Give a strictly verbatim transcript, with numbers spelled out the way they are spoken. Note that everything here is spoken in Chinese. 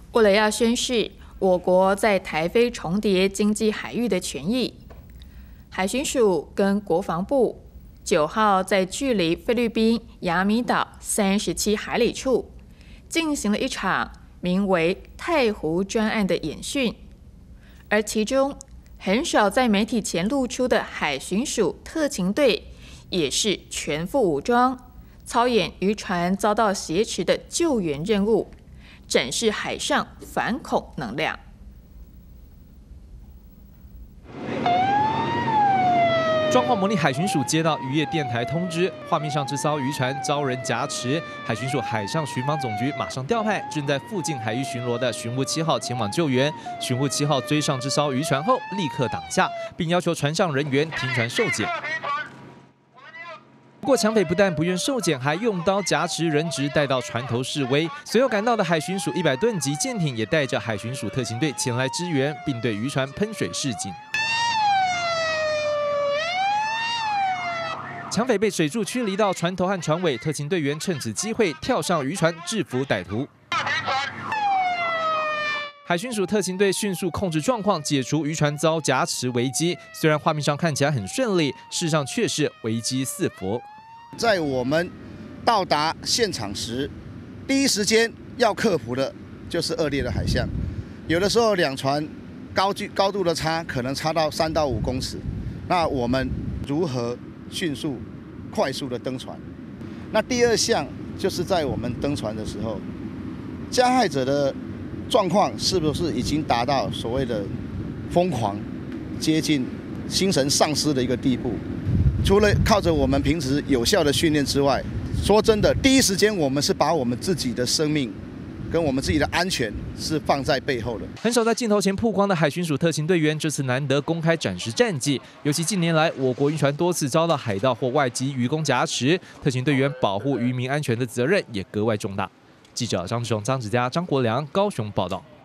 为了要宣示我国在台菲重叠经济海域的权益，海巡署跟国防部九号在距离菲律宾亚米岛三十七海里处进行了一场名为“太湖专案”的演训，而其中很少在媒体前露出的海巡署特勤队也是全副武装，操演渔船遭到挟持的救援任务，展示海上反恐能量。 彰化模拟海巡署接到渔业电台通知，画面上这艘渔船遭人挟持，海巡署海上巡防总局马上调派正在附近海域巡逻的巡务七号前往救援。巡务七号追上这艘渔船后，立刻挡下，并要求船上人员停船受检。不过抢匪不但不愿受检，还用刀挟持人质带到船头示威。随后赶到的海巡署一百吨级舰艇也带着海巡署特勤队前来支援，并对渔船喷水示警。抢匪被水柱驱离到船头和船尾，特勤队员趁此机会跳上渔船制服歹徒。海巡署特勤队迅速控制状况，解除渔船遭挟持危机。虽然画面上看起来很顺利，事实上却是危机四伏。 在我们到达现场时，第一时间要克服的就是恶劣的海象。有的时候两船高距高度的差可能差到三到五公尺，那我们如何迅速、快速的登船？那第二项就是在我们登船的时候，加害者的状况是不是已经达到所谓的疯狂、接近精神丧失的一个地步？除了靠着我们平时有效的训练之外，说真的，第一时间我们是把我们自己的生命跟我们自己的安全是放在背后的。 很少在镜头前曝光的海巡署特勤队员，这次难得公开展示战绩。尤其近年来，我国渔船多次遭到海盗或外籍渔工挟持，特勤队员保护渔民安全的责任也格外重大。记者张志雄、张子佳、张国良高雄报道。